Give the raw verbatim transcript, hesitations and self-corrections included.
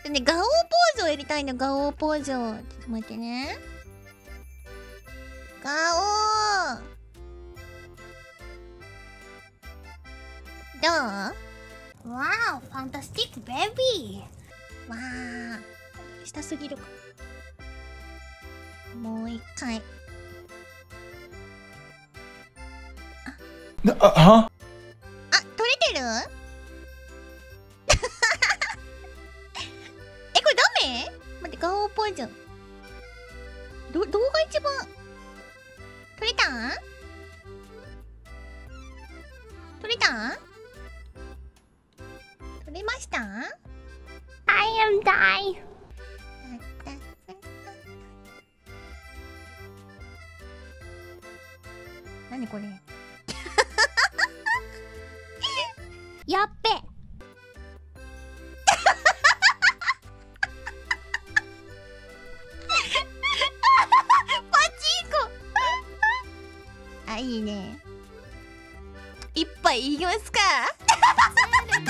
ね、ガオーポーズをやりたいの、ガオーポーズを。ちょっと待ってね。ガオー。どう？わー、ファンタスティックベビー。わー、下すぎるか。もう一回。 な、あ、は？ あ、撮れてる？え、これダメ？待って、ガオーポーズ。ど、動画一番。撮れた？撮れた？撮れました？ I am die. 何これ？ やっべ。 パチンコ。あ、いいね。一杯いきますか。